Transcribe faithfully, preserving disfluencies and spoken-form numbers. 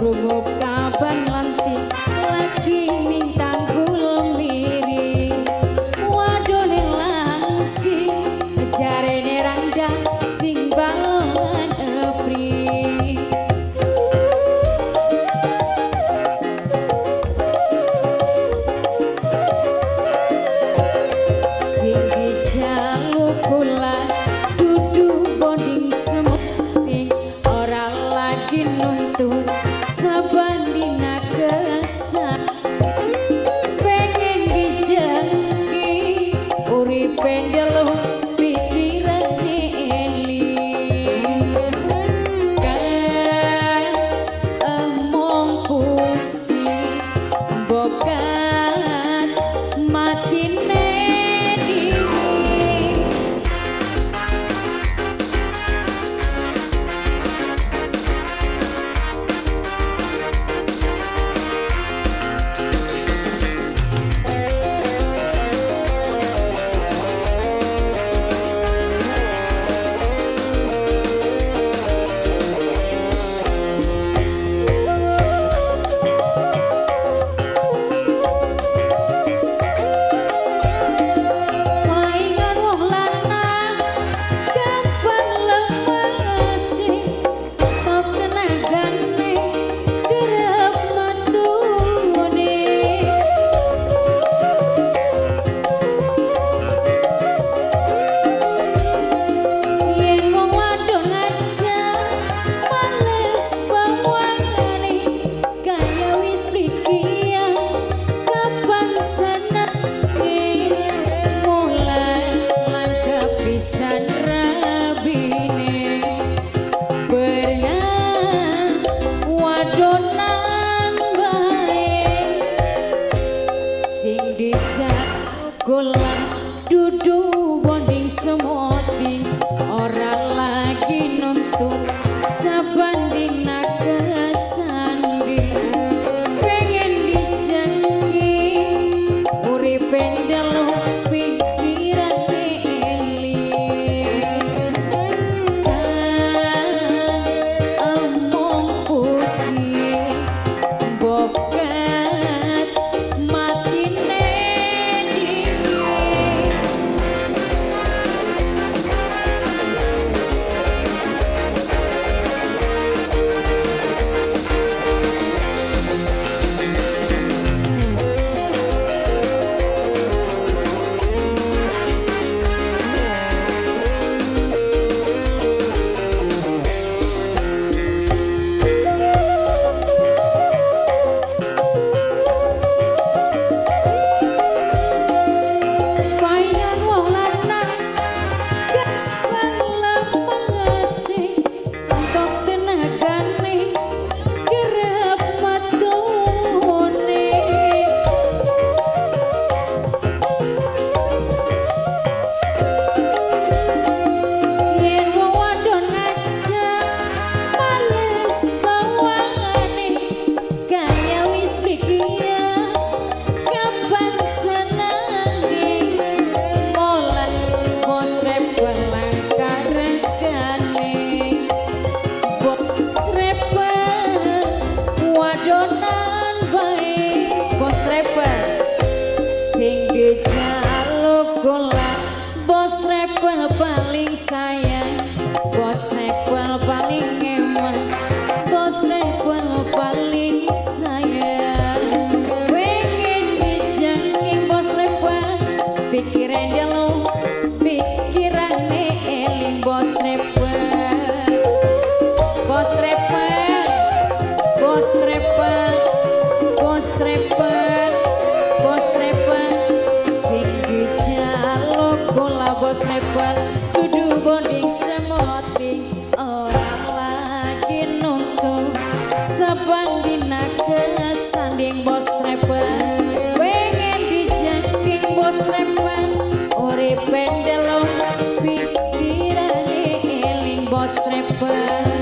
krungu kabar lanti lagi ning tanggul miri wadone langsing jarene rangga sing balon epri sing dijaluk kula dudu bonding semuting ora lagi nuntut sabandina kesan pengen dijengki uripe ndelok pikirane eling kan emong pusing bokat matine dingin Waingan wong lanang gampang lemesi tok tenagane kerep matune yen wong wadon aja males bawangane kaya wis prikian kapan senenge mulai langkah pisan rabine berenang wadonan bae sing dijagolan dudu bonding semoting ora lagi nuntut sabandina kesandi pengen dijengki uripe ndelok pikirane eling kan emong pusing bokat matine dingin Waingan wong lanang gampang lemesi tok tenagane kerep matune yen wong wadon ngajak males bawangane kaya wis prikian kapan senenge mulai bos repot langkah regane bos repot wadonan bae bos repot sing dijaluk kula bos repot paling sayang bos repot paling eman bos repot paling sayang pengen dijengking bos repot pikiran delok pikirane eling bos repot bos repot bos repot bos repot bos repot sing dijaluk kula bos repot dudu bonding semoting orang lagi nuntut sabandina kesanding bos repot pengen dijengking bos repot uripe ndelok pikirane eling bos repot